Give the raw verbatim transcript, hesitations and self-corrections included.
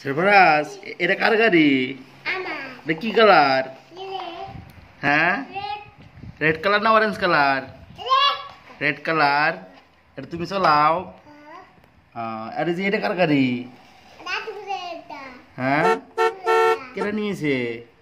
সরফরাজ, এটা কার গাড়ি? এটা কি কালার? হ্যাঁ, রেড কালার না অরেঞ্জ কালার? Red colour. এটা তুমি চালাও? আরে যে এটা কার গাড়ি? হ্যাঁ, কেটে নিয়েছে?